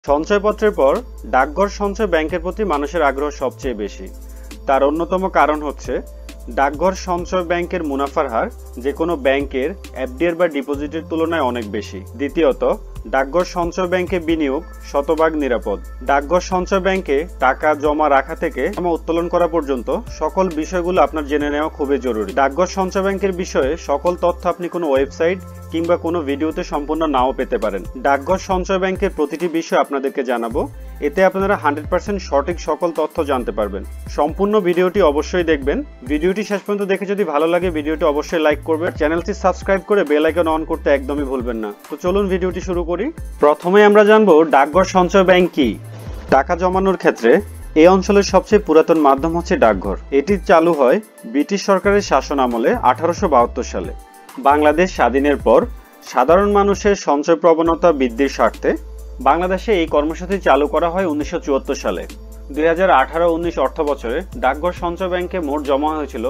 সঞ্চয়পত্রের পর ডাকঘর সঞ্চয় ব্যাংকের প্রতি মানুষের আগ্রহ সবচেয়ে বেশি। তার অন্যতম কারণ হচ্ছে ডাকঘর সঞ্চয় ব্যাংকের মুনাফার হার যে কোনো ব্যাংকের এফডিআর বা ডিপোজিটের তুলনায় অনেক বেশি। দ্বিতীয়ত, ডাকঘর সঞ্চয় ব্যাংকে বিনিয়োগ শতভাগ নিরাপদ। ডাকঘর সঞ্চয় ব্যাংকে টাকা জমা রাখা থেকে উত্তোলন করা পর্যন্ত সকল বিষয়গুলো আপনার জেনে নেওয়া খুবই জরুরি। ডাকঘর সঞ্চয় ব্যাংকের বিষয়ে সকল তথ্য আপনি কোনো ওয়েবসাইট কিংবা কোনো ভিডিওতে সম্পূর্ণ নাও পেতে পারেন। ডাকঘর সঞ্চয় ব্যাংকের প্রতিটি বিষয় আপনাদেরকে জানাবো, এতে আপনারা 100% সঠিক সকল তথ্য জানতে পারবেন। সম্পূর্ণ ভিডিওটি অবশ্যই দেখবেন। ভিডিওটি শেষ পর্যন্ত দেখে যদি ভালো লাগে ভিডিওটি অবশ্যই লাইক করবেন, চ্যানেলটি সাবস্ক্রাইব করে বেল আইকন অন করতে একদমই ভুলবেন না। তো চলুন ভিডিওটি শুরু করি। প্রথমে আমরা জানবো ডাকঘর সঞ্চয় ব্যাংক কি। টাকা জমানোর ক্ষেত্রে এই অঞ্চলের সবচেয়ে পুরাতন মাধ্যম হচ্ছে ডাকঘর। এটি চালু হয় ব্রিটিশ সরকারের শাসন আমলে 1872 সালে। বাংলাদেশ স্বাধীনের পর সাধারণ মানুষের সঞ্চয় প্রবণতা বৃদ্ধির স্বার্থে বাংলাদেশে এই কর্মসূচি চালু করা হয় 1974 সালে। 2018-19 অর্থ বছরে ডাকঘর সঞ্চয় ব্যাংকে মোট জমা হয়েছিল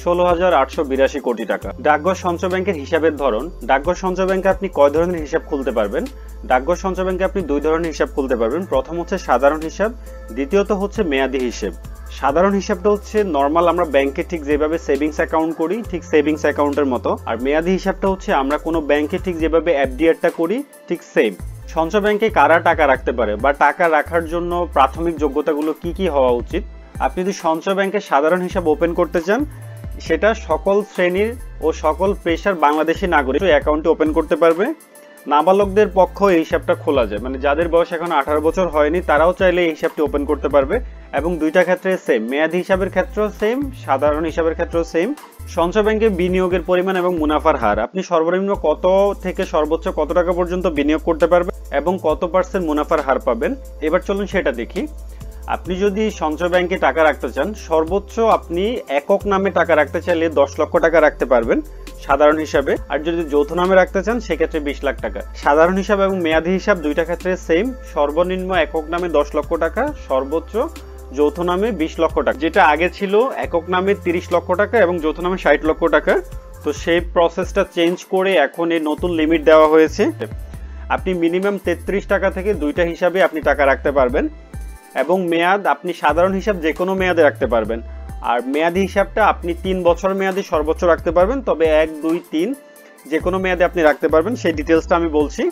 16,882 কোটি টাকা। ডাকঘর সঞ্চয় ব্যাংকের হিসাবের ধরন, ডাকঘর সঞ্চয় ব্যাংকে আপনি কয় ধরনের হিসাব খুলতে পারবেন? ডাকঘর সঞ্চয় ব্যাংকে আপনি দুই ধরনের হিসাব খুলতে পারবেন। প্রথম হচ্ছে সাধারণ হিসাব, দ্বিতীয়ত হচ্ছে মেয়াদি হিসাব। সাধারণ হিসাবটা হচ্ছে নর্মাল আমরা ব্যাংকে ঠিক যেভাবে সেভিংস অ্যাকাউন্ট করি ঠিক সেভিংস অ্যাকাউন্টের মতো, আর মেয়াদি হিসাবটা হচ্ছে আমরা কোনো ব্যাংকে ঠিক যেভাবে এফডিআরটা করি ঠিক সেম। সঞ্চয় ব্যাংকে কারা টাকা রাখতে পারে বা টাকা রাখার জন্য প্রাথমিক যোগ্যতাগুলো কি কি হওয়া উচিত? আপনি যদি সঞ্চয় ব্যাংকে সাধারণ হিসাব ওপেন করতে চান, সেটা সকল শ্রেণীর ও সকল পেশার বাংলাদেশি নাগরিক অ্যাকাউন্টে ওপেন করতে পারবে। নাবালকদের পক্ষ এই হিসাবটা খোলা যায়, মানে যাদের বয়স এখন 18 বছর হয়নি তারাও চাইলে এই হিসাবটি ওপেন করতে পারবে। এবং দুইটা ক্ষেত্রে সেম, মেয়াদি হিসাবের ক্ষেত্রেও সেম, সাধারণ হিসাবের ক্ষেত্রেও সেম। সঞ্চয় ব্যাংকে বিনিয়োগের পরিমাণ এবং মুনাফার হার, আপনি সর্বনিম্ন কত থেকে সর্বোচ্চ কত টাকা পর্যন্ত বিনিয়োগ করতে পারবেন এবং কত % মুনাফার হার পাবেন। এবার চলুন সেটা দেখি। আপনি যদি সঞ্চয় ব্যাংকে টাকা রাখতে চান, সর্বোচ্চ আপনি একক নামে টাকা রাখতে চাইলে 10 লক্ষ টাকা রাখতে পারবেন সাধারণ হিসাবে, আর যদি যৌথ নামে রাখতে চান সেক্ষেত্রে 20 লাখ টাকা। সাধারণ হিসাব এবং মেয়াদি হিসাব দুইটা ক্ষেত্রে সেম, সর্বনিম্ন একক নামে 10 লক্ষ টাকা, সর্বোচ্চ যৌথ নামে 20 লক্ষ টাকা। যেটা আগে ছিল একক নামে 30 লক্ষ টাকা এবং যৌথ নামে 60 লক্ষ টাকা। তো সেই প্রসেসটা চেঞ্জ করে এখন এই নতুন লিমিট দেওয়া হয়েছে। আপনি মিনিমাম 33 টাকা থেকে দুইটা হিসাবে আপনি টাকা রাখতে পারবেন এবং মেয়াদ আপনি সাধারণ হিসাব যে কোনো মেয়াদে রাখতে পারবেন, আর মেয়াদি হিসাবটা আপনি 3 বছর মেয়াদি সর্বোচ্চ রাখতে পারবেন, তবে 1, 2, 3 যে কোনো মেয়াদে আপনি রাখতে পারবেন। সেই ডিটেলসটা আমি বলছি।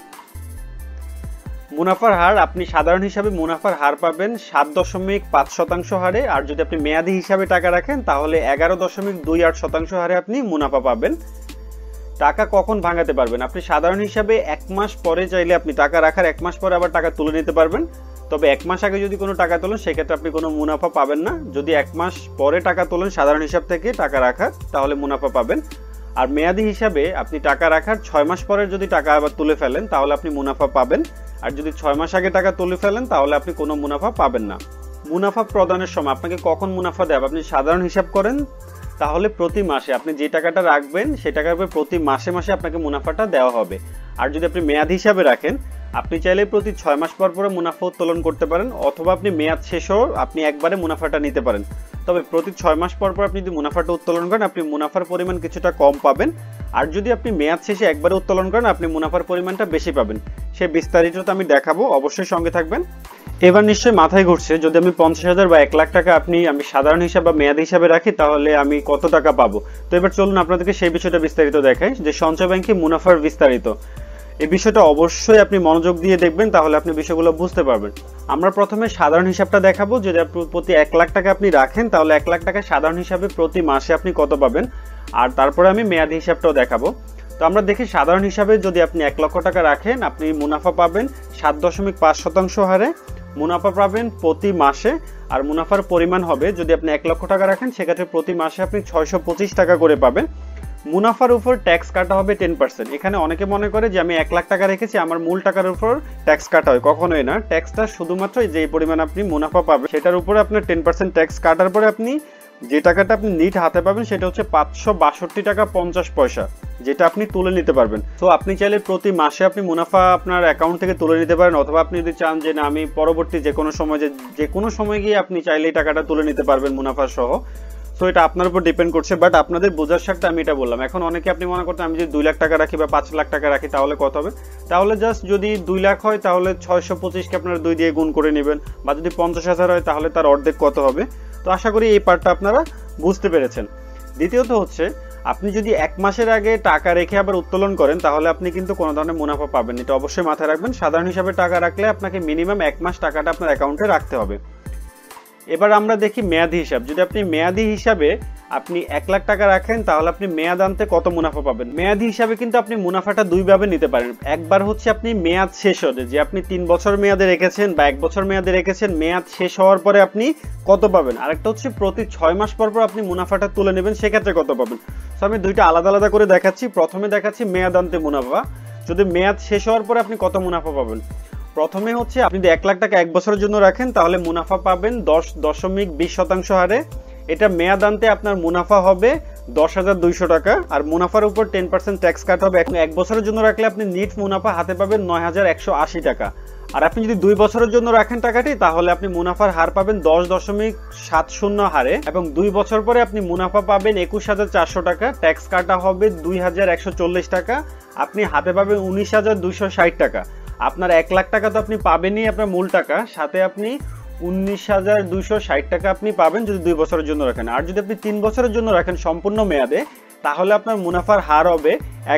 মুনাফার হার, আপনি সাধারণ হিসাবে মুনাফার হার পাবেন 7.5% হারে, আর যদি আপনি মেয়াদি হিসাবে টাকা রাখেন তাহলে 11.28% হারে আপনি মুনাফা পাবেন। টাকা কখন ভাঙাতে পারবেন? আপনি সাধারণ হিসাবে 1 মাস পরে চাইলে আপনি টাকা রাখার 1 মাস পরে আবার টাকা তুলে নিতে পারবেন, তবে 1 মাস আগে যদি কোনো টাকা তোলেন সেক্ষেত্রে আপনি কোনো মুনাফা পাবেন না। যদি 1 মাস পরে টাকা তোলেন সাধারণ হিসাব থেকে টাকা রাখার, তাহলে মুনাফা পাবেন। আর মেয়াদি হিসাবে আপনি টাকা রাখার 6 মাস পরে যদি টাকা আবার তুলে ফেলেন তাহলে আপনি মুনাফা পাবেন, আর যদি 6 মাস আগে টাকা তুলে ফেলেন তাহলে আপনি কোনো মুনাফা পাবেন না। মুনাফা প্রদানের সময় আপনাকে কখন মুনাফা দেবে? আপনি সাধারণ হিসাব করেন তাহলে প্রতি মাসে আপনি যে টাকাটা রাখবেন সেই টাকার উপর প্রতি মাসে মাসে আপনাকে মুনাফাটা দেওয়া হবে। আর যদি আপনি মেয়াদ হিসাবে রাখেন, আপনি চাইলে প্রতি 6 মাস পর পরে মুনাফা উত্তোলন করতে পারেন, অথবা আপনি মেয়াদ শেষেও আপনি একবারে মুনাফাটা নিতে পারেন। তবে প্রতি 6 মাস পর পর আপনি যদি মুনাফাটা উত্তোলন করেন আপনি মুনাফার পরিমাণ কিছুটা কম পাবেন, আর যদি আপনি মেয়াদ শেষে একবারে উত্তোলন করেন আপনি মুনাফার পরিমাণটা বেশি পাবেন। সে বিস্তারিতটা আমি দেখাবো, অবশ্যই সঙ্গে থাকবেন। এবার নিশ্চয়ই মাথায় ঘুরছে, যদি আমি 50,000 বা 1 লাখ টাকা আমি সাধারণ হিসাব বা মেয়াদ হিসাবে রাখি তাহলে আমি কত টাকা পাবো। তো এবার চলুন আপনাদেরকে সেই বিষয়টা বিস্তারিত দেখাই, যে সঞ্চয় ব্যাংকে মুনাফার বিস্তারিত। এই বিষয়টা অবশ্যই আপনি মনোযোগ দিয়ে দেখবেন, তাহলে আপনি বিষয়গুলো বুঝতে পারবেন। আমরা প্রথমে সাধারণ হিসাবটা দেখাবো। যদি প্রতি 1 লাখ টাকা আপনি রাখেন তাহলে 1 লাখ টাকা সাধারণ হিসাবে প্রতি মাসে আপনি কত পাবেন, আর তারপরে আমি মেয়াদি হিসাবটাও দেখাবো। তো আমরা দেখি সাধারণ হিসাবে যদি আপনি 1 লক্ষ টাকা রাখেন আপনি মুনাফা পাবেন 7.5% হারে, মুনাফা পাবেন প্রতি মাসে, আর মুনাফার পরিমাণ হবে, যদি আপনি 1 লক্ষ টাকা রাখেন সেক্ষেত্রে প্রতি মাসে আপনি 625 টাকা করে পাবেন। মুনাফার উপর ট্যাক্স কাটা হবে 10%। এখানে অনেকে মনে করে যে আমি 1 লাখ টাকা রেখেছি আমার মূল টাকার উপর ট্যাক্স কাটা হয়, কখনোই না। ট্যাক্সটা শুধুমাত্র যে পরিমাণ আপনি মুনাফা পাবেন সেটার উপরে আপনার 10% ট্যাক্স কাটার পরে আপনি যে টাকাটা আপনি নিট হাতে পাবেন সেটা হচ্ছে 562 টাকা 50 পয়সা, যেটা আপনি তুলে নিতে পারবেন। তো আপনি চাইলে প্রতি মাসে আপনি মুনাফা আপনার অ্যাকাউন্ট থেকে তুলে নিতে পারেন, অথবা আপনি যদি চান যে না আমি পরবর্তী যে কোনো সময় গিয়ে আপনি চাইলে এই টাকাটা তুলে নিতে পারবেন মুনাফা সহ। সো এটা আপনার উপর ডিপেন্ড করছে, বাট আপনাদের বোঝার স্বার্থে আমি এটা বললাম। এখন অনেকে আপনি মনে করতেন আমি যদি 2 লাখ টাকা রাখি বা 5 লাখ টাকা রাখি তাহলে কত হবে, তাহলে জাস্ট যদি 2 লাখ হয় তাহলে 625কে আপনারা 2 দিয়ে গুণ করে নেবেন, বা যদি 50,000 হয় তাহলে তার অর্ধেক কত হবে। তো আশা করি এই পার্টটা আপনারা বুঝতে পেরেছেন। দ্বিতীয়ত হচ্ছে, আপনি যদি 1 মাসের আগে টাকা রেখে আবার উত্তোলন করেন তাহলে আপনি কিন্তু কোনো ধরনের মুনাফা পাবেন, এটা অবশ্যই মাথায় রাখবেন। সাধারণ হিসাবে টাকা রাখলে আপনাকে মিনিমাম 1 মাস টাকাটা আপনার অ্যাকাউন্টে রাখতে হবে। এবার আমরা দেখি মেয়াদি হিসাব। যদি আপনি মেয়াদি হিসাবে আপনি 1 লাখ টাকা রাখেন তাহলে আপনি মেয়াদ আনতে কত মুনাফা পাবেন। মেয়াদি হিসাবে কিন্তু আপনি মুনাফাটা দুইভাবে নিতে পারেন। একবার হচ্ছে আপনি মেয়াদ শেষ হলে, যে আপনি 3 বছর মেয়াদে রেখেছেন বা 1 বছর মেয়াদে রেখেছেন, মেয়াদ শেষ হওয়ার পরে আপনি কত পাবেন। আরেকটা হচ্ছে প্রতি 6 মাস পর পর আপনি মুনাফাটা তুলে নেবেন, সেক্ষেত্রে কত পাবেন। তো আমি দুইটা আলাদা আলাদা করে দেখাচ্ছি। প্রথমে দেখাচ্ছি মেয়াদ আনতে মুনাফা, যদি মেয়াদ শেষ হওয়ার পরে আপনি কত মুনাফা পাবেন। প্রথমে হচ্ছে আপনি যদি 1 লাখ টাকা 1 বছরের জন্য রাখেন তাহলে মুনাফা পাবেন 10.20% হারে। এটা মেয়াদ আনতে আপনার মুনাফা হবে 10,200 টাকা, আর মুনাফার উপর 10% ট্যাক্স কাট হবে। এখন 1 বছরের জন্য রাখলে আপনি নিট মুনাফা হাতে পাবেন 9,180 টাকা। আর আপনি যদি 2 বছরের জন্য রাখেন টাকাটি তাহলে আপনি মুনাফার হার পাবেন 10.70 হারে, এবং 2 বছর পরে আপনি মুনাফা পাবেন 21,400 টাকা, ট্যাক্স কাটা হবে 2,140 টাকা, আপনি হাতে পাবেন 19,260 টাকা। আপনার 1 লাখ টাকা তো আপনি পাবেনই আপনার মূল টাকা, সাথে আপনি 19,260 টাকা আপনি পাবেন যদি 2 বছরের জন্য রাখেন। আর যদি আপনি 3 বছরের জন্য রাখেন সম্পূর্ণ মেয়াদে তাহলে আপনার মুনাফার হার হবে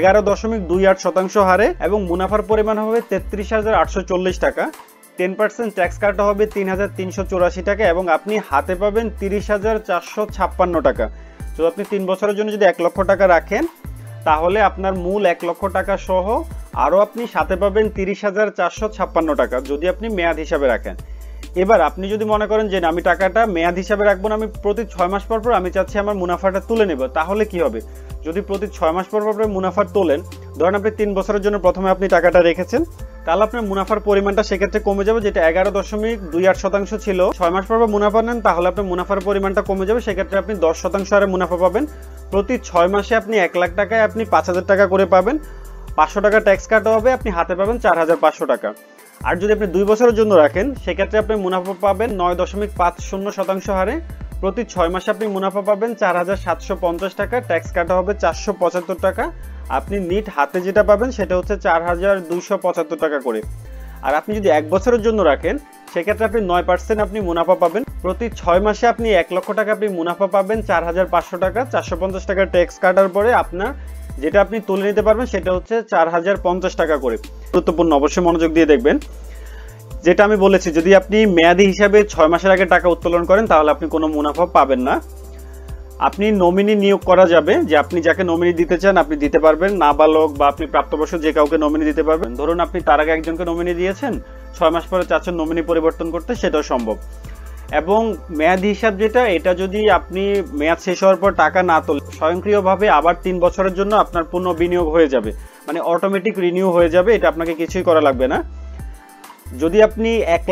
11.28% হারে, এবং মুনাফার পরিমাণ হবে 33,840 টাকা। 10% ট্যাক্স কাটা হবে 3,384 টাকা, এবং আপনি হাতে পাবেন 30,456 টাকা। তো আপনি 3 বছরের জন্য যদি 1 লক্ষ টাকা রাখেন তাহলে আপনার মূল 1 লক্ষ টাকা সহ আরও আপনি সাথে পাবেন 30,456 টাকা যদি আপনি মেয়াদ হিসাবে রাখেন। এবার আপনি যদি মনে করেন যে আমি টাকাটা মেয়াদ হিসাবে রাখবো না, আমি প্রতি 6 মাস পর পর আমি চাচ্ছি আমার মুনাফাটা তুলে নেব, তাহলে কি হবে। যদি প্রতি 6 মাস পর পর মুনাফা তোলেন, ধরেন আপনি 3 বছরের জন্য প্রথমে আপনি টাকাটা রেখেছেন, তাহলে আপনার মুনাফার পরিমাণটা সেক্ষেত্রে কমে যাবে, যেটা 11.28% ছিল। 6 মাস পর পর মুনাফা নেন তাহলে আপনার মুনাফার পরিমাণটা কমে যাবে, সেক্ষেত্রে আপনি 10% হারে মুনাফা পাবেন। প্রতি 6 মাসে আপনি 1 লাখ টাকায় আপনি 5,000 টাকা করে পাবেন, 500 টাকা ট্যাক্স কাটা হবে, আপনি হাতে পাবেন 4,500 টাকা। আর যদি আপনি 2 বছরের জন্য রাখেন সেক্ষেত্রে আপনি মুনাফা পাবেন 9.50% হারে, প্রতি 6 মাসে আপনি মুনাফা পাবেন 4,750 টাকা, ট্যাক্স কাটা হবে 475 টাকা, আপনি নিট হাতে যেটা পাবেন সেটা হচ্ছে 4,275 টাকা করে। আর আপনি যদি 1 বছরের জন্য রাখেন সেক্ষেত্রে আপনি 9% আপনি মুনাফা পাবেন, প্রতি 6 মাসে আপনি 1 লক্ষ টাকা আপনি মুনাফা পাবেন 4,500 টাকা, 450 টাকা ট্যাক্স কাটার পরে আপনার যেটা আপনি তুলে নিতে পারবেন সেটা হচ্ছে 4,050 টাকা করে। গুরুত্বপূর্ণ, অবশ্যই মনোযোগ দিয়ে দেখবেন। যেটা আমি বলেছি, যদি আপনি মেয়াদি হিসাবে 6 মাসের আগে টাকা উত্তোলন করেন তাহলে আপনি কোনো মুনাফা পাবেন না। আপনি নমিনি নিয়োগ করা যাবে, যে আপনি যাকে নমিনি দিতে চান আপনি দিতে পারবেন, নাবালক বা আপনি প্রাপ্তবয়স্ক যে কাউকে নমিনি দিতে পারবেন। ধরুন আপনি তার আগে একজনকে নমিনি দিয়েছেন, 6 মাস পরে চাচ্ছেন নমিনি পরিবর্তন করতে, সেটাও সম্ভব। এবং মেয়াদি হিসাব যেটা, এটা যদি আপনি মেয়াদ শেষ হওয়ার পর টাকা না তোলেন স্বয়ংক্রিয়ভাবে আবার 3 বছরের জন্য আপনার পুনঃ বিনিয়োগ হয়ে যাবে, মানে অটোমেটিক রিনিউ হয়ে যাবে, এটা আপনাকে কিছুই করা লাগবে না। যদি আপনি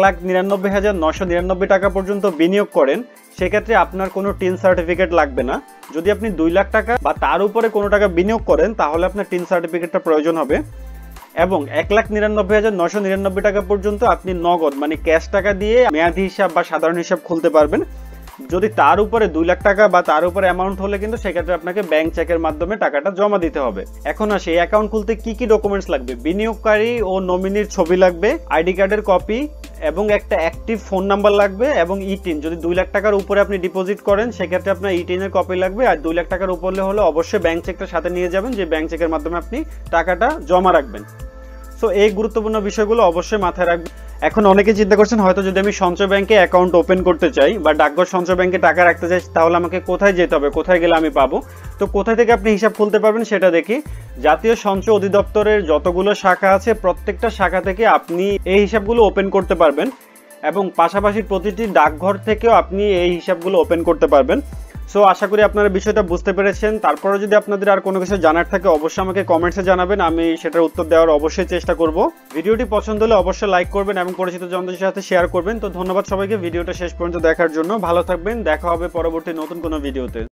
1,99,999 টাকা পর্যন্ত বিনিয়োগ করেন সেক্ষেত্রে আপনার কোনো টিন সার্টিফিকেট লাগবে না। যদি আপনি 2 লাখ টাকা বা তার উপরে কোনো টাকা বিনিয়োগ করেন তাহলে আপনার টিন সার্টিফিকেটটা প্রয়োজন হবে। এবং 1,99,999 টাকা পর্যন্ত আপনি নগদ মানে ক্যাশ টাকা দিয়ে মেয়াদি হিসাব বা সাধারণ হিসাব খুলতে পারবেন। যদি তার উপরে 2 লাখ টাকা বা তার উপরে অ্যামাউন্ট হলে কিন্তু সেক্ষেত্রে আপনাকে ব্যাংক চেকের মাধ্যমে টাকাটা জমা দিতে হবে। এখন আসে এই অ্যাকাউন্ট খুলতে কি কি ডকুমেন্টস লাগবে। বিনিয়োগকারী ও নমিনির ছবি লাগবে, আইডি কার্ডের কপি, এবং একটা অ্যাক্টিভ ফোন নাম্বার লাগবে, এবং ইটিন। যদি 2 লাখ টাকার উপরে আপনি ডিপোজিট করেন সেক্ষেত্রে আপনার ইটিনের কপি লাগবে। আর 2 লাখ টাকার উপরে হলে অবশ্যই ব্যাংক চেকটা সাথে নিয়ে যাবেন, যে ব্যাংক চেকের মাধ্যমে আপনি টাকাটা জমা রাখবেন। সো এই গুরুত্বপূর্ণ বিষয়গুলো অবশ্যই মাথায় রাখবেন। এখন অনেকে চিন্তা করছেন হয়তো যদি আমি সঞ্চয় ব্যাংকে অ্যাকাউন্ট ওপেন করতে চাই বা ডাকঘর সঞ্চয় ব্যাংকে টাকা রাখতে চাই তাহলে আমাকে কোথায় যেতে হবে, কোথায় গেলে আমি পাবো। তো কোথায় থেকে আপনি হিসাব খুলতে পারবেন সেটা দেখি। জাতীয় সঞ্চয় অধিদপ্তরের যতগুলো শাখা আছে প্রত্যেকটা শাখা থেকে আপনি এই হিসাবগুলো ওপেন করতে পারবেন, এবং পাশাপাশি প্রতিটি ডাকঘর থেকেও আপনি এই হিসাবগুলো ওপেন করতে পারবেন। সো আশা করি আপনারা বিষয়টা বুঝতে পেরেছেন। তারপরে যদি আপনাদের আর কোনো কিছু জানার থাকে অবশ্যই আমাকে কমেন্টসে জানাবেন, আমি সেটার উত্তর দেওয়ার অবশ্যই চেষ্টা করব। ভিডিওটি পছন্দ হলে অবশ্যই লাইক করবেন এবং পরিচিত জনদের সাথে শেয়ার করবেন। তো ধন্যবাদ সবাইকে ভিডিওটা শেষ পর্যন্ত দেখার জন্য। ভালো থাকবেন, দেখা হবে পরবর্তী নতুন কোনো ভিডিওতে।